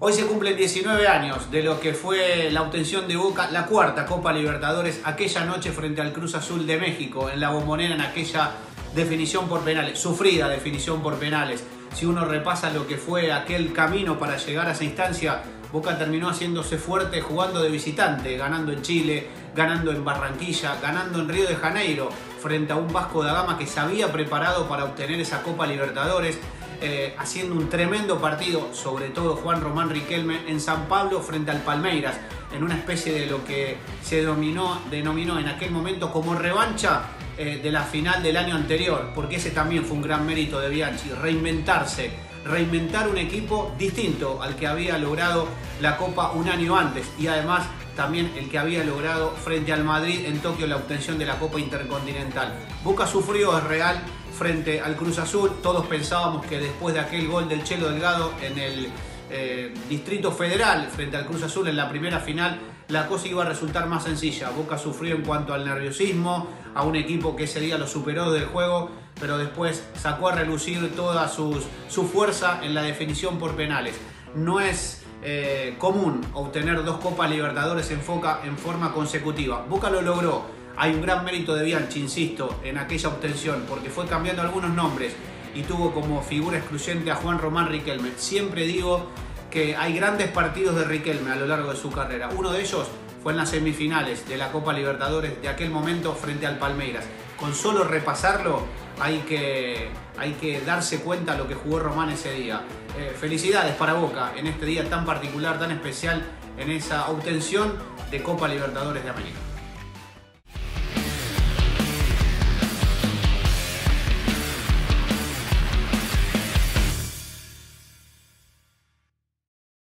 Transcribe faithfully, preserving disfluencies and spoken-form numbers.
Hoy se cumplen diecinueve años de lo que fue la obtención de Boca, la cuarta Copa Libertadores, aquella noche frente al Cruz Azul de México, en la Bombonera, en aquella definición por penales, sufrida definición por penales. Si uno repasa lo que fue aquel camino para llegar a esa instancia, Boca terminó haciéndose fuerte jugando de visitante, ganando en Chile, ganando en Barranquilla, ganando en Río de Janeiro, frente a un Vasco da Gama que se había preparado para obtener esa Copa Libertadores, eh, haciendo un tremendo partido, sobre todo Juan Román Riquelme, en San Pablo frente al Palmeiras, en una especie de lo que se denominó, denominó en aquel momento como revancha eh, de la final del año anterior, porque ese también fue un gran mérito de Bianchi, reinventarse, reinventar un equipo distinto al que había logrado la Copa un año antes, y además también el que había logrado frente al Madrid en Tokio la obtención de la Copa Intercontinental. Boca sufrió, es real, frente al Cruz Azul. Todos pensábamos que después de aquel gol del Chelo Delgado en el eh, Distrito Federal frente al Cruz Azul en la primera final, la cosa iba a resultar más sencilla. Boca sufrió en cuanto al nerviosismo, a un equipo que ese día lo superó del juego, pero después sacó a relucir toda sus, su fuerza en la definición por penales. No es eh, común obtener dos Copas Libertadores en, foca, en forma consecutiva. Boca lo logró. Hay un gran mérito de Bianchi, insisto, en aquella obtención, porque fue cambiando algunos nombres y tuvo como figura excluyente a Juan Román Riquelme. Siempre digo que hay grandes partidos de Riquelme a lo largo de su carrera. Uno de ellos fue en las semifinales de la Copa Libertadores de aquel momento frente al Palmeiras. Con solo repasarlo hay que, hay que darse cuenta de lo que jugó Román ese día. Eh, felicidades para Boca en este día tan particular, tan especial, en esa obtención de Copa Libertadores de América.